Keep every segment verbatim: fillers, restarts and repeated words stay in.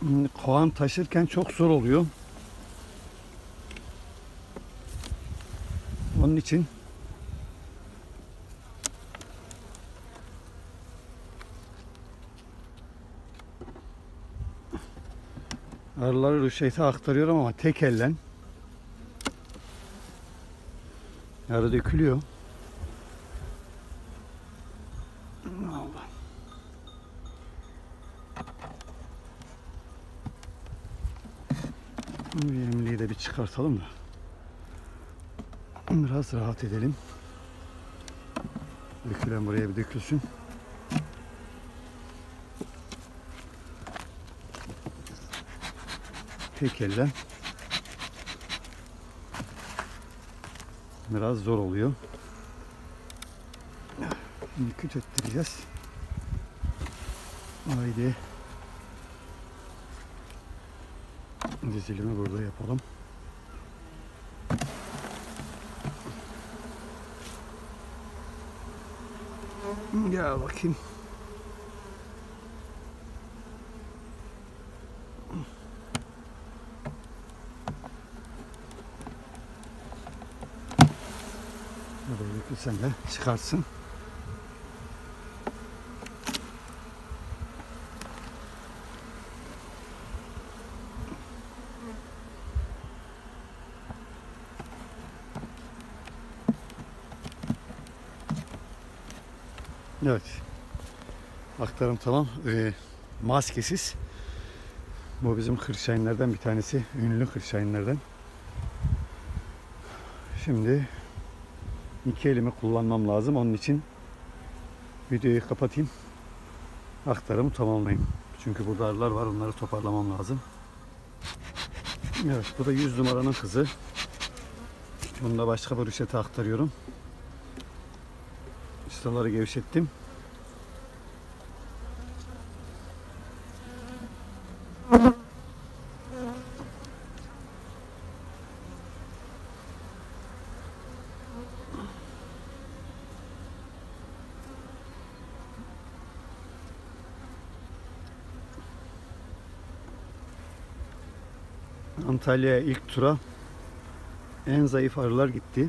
kovan taşırken çok zor oluyor. Onun için arıları rüşvete aktarıyorum ama tek ellen. Arı dökülüyor. Allah. Bu yemliği de bir çıkartalım da biraz rahat edelim. Dökülen buraya bir dökülsün. Tek elle biraz zor oluyor. Şimdi küt ettireceğiz. Haydi. Dizilimi burada yapalım. Gel bakayım. Buraya dökülsen de çıkarsın. Evet. Aktarım tamam. Ee, maskesiz. Bu bizim kırşahinlerden bir tanesi. Ünlü kırşahinlerden. Şimdi iki elimi kullanmam lazım. Onun için videoyu kapatayım. Aktarımı tamamlayayım. Çünkü burada arılar var. Onları toparlamam lazım. Evet. Bu da yüz numaranın kızı. Bunu da başka bir rüşete aktarıyorum. Çıtaları gevşettim. Antalya'ya ilk tura en zayıf arılar gitti.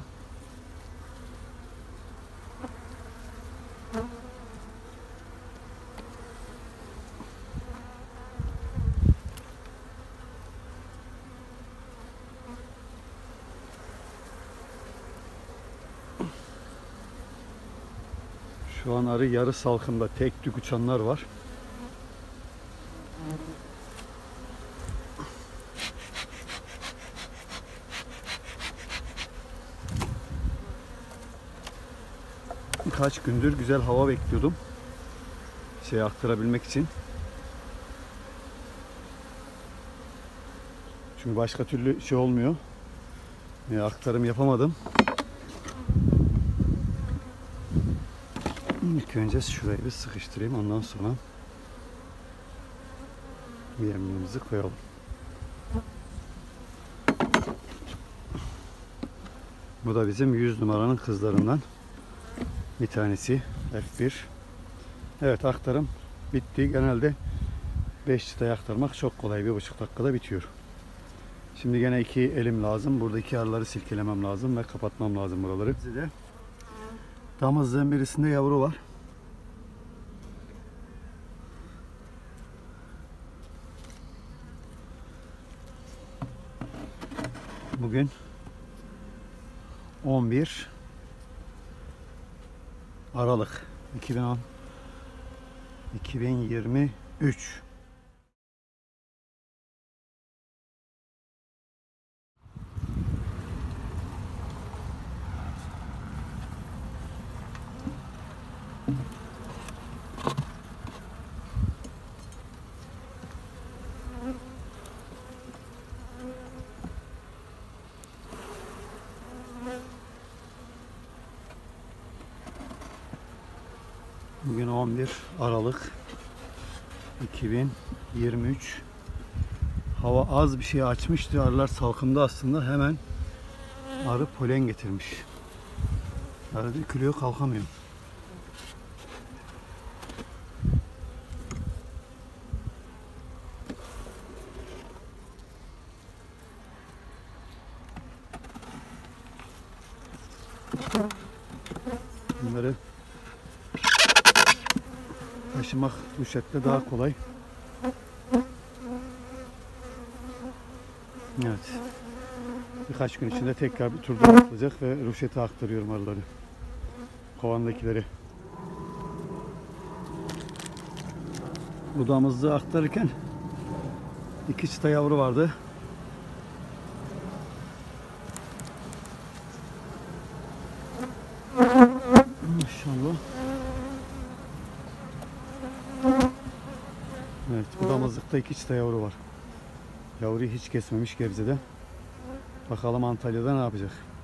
Şu an arı yarı salkımda, tek tük uçanlar var. Kaç gündür güzel hava bekliyordum. Şey aktarabilmek için. Çünkü başka türlü şey olmuyor. E, aktarım yapamadım. İlk önce şurayı bir sıkıştırayım. Ondan sonra yemliğimizi koyalım. Bu da bizim yüz numaranın kızlarından bir tanesi. F bir. Evet, aktarım bitti. Genelde beş çıtayı aktarmak çok kolay. bir buçuk dakikada bitiyor. Şimdi gene iki elim lazım. Buradaki arıları silkelemem lazım ve kapatmam lazım buraları. Size damızlığın birisinde yavru var. Bugün on bir Aralık iki bin on iki bin yirmi üç. Bugün on bir Aralık iki bin yirmi üç. Hava az bir şey açmıştı. Arılar salkımda aslında. Hemen arı polen getirmiş. Arı dökülüyor, kalkamıyor. Bunları taşımak rüşetle daha kolay. Evet. Birkaç gün içinde tekrar bir tur daha atılacak ve rüşete aktarıyorum arıları. Kovandakileri. Bu damızlığı aktarırken iki çıta yavru vardı. Maşallah. Evet, bu damızlıkta iki çıta yavru var. Yavruyu hiç kesmemiş Gebze'de. Bakalım Antalya'da ne yapacak?